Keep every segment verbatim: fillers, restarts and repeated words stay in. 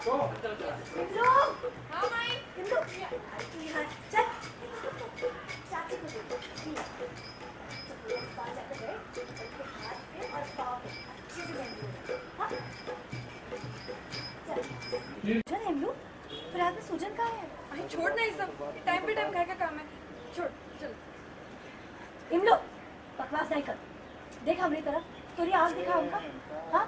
हाँ माई इंदु यहाँ चल चाची को दे बाहर जाकर बैठ उसके हाथ पे और पाँव पे अच्छे से बंद हाँ चल चल इमलू पर रात में सूजन कहाँ है? अरे छोड़ ना ये सब टाइम पे टाइम घर का काम है छोड़ चल इमलू बकवास नहीं कर देख हमारी तरफ तेरी आँख दिखा उनका हाँ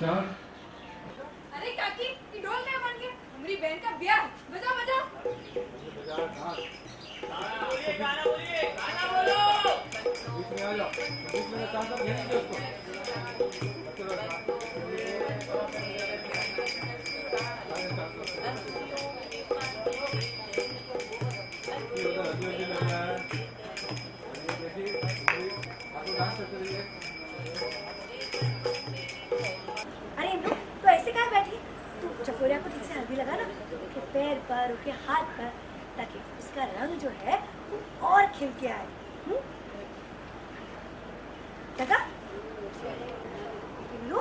अरे काकी ये ढोल क्या बन के हमारी बहन का ब्याह बजा बजा गाना बोलिए गाना बोलिए गाना बोलो बीच में आ जाओ बीच में काम सब भेज दो अरे इमलू तो ऐसे कहाँ बैठी तू चकोरिया को ठीक से हल्दी लगा ना उसके पैर पर उसके हाथ पर ताकि उसका रंग जो है वो और खिल के आए लगा इमलू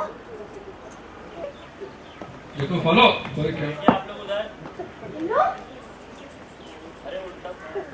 ये तो फॉलो कोई क्या आप लोग उधर इमलू अरे उल्टा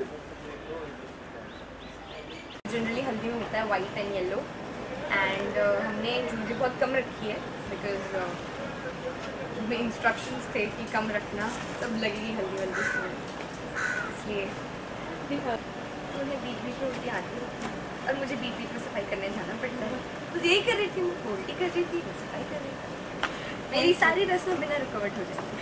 जनरली हल्दी में होता है वाइट एंड येलो एंड हमने ज्वेलरी बहुत कम रखी है बिकॉज में इंस्ट्रक्शंस थे कि कम रखना सब लगेगी हल्दी वल्दी इसलिए मुझे बीच बीच में उल्टी आती है और मुझे बीच बीच में सफाई करने जाना पड़ता है बस यही कर रही थी मैं उल्टी कर रही थी सफाई कर रही थी मेरी सारी रस्में बिना रुकावट हो जाती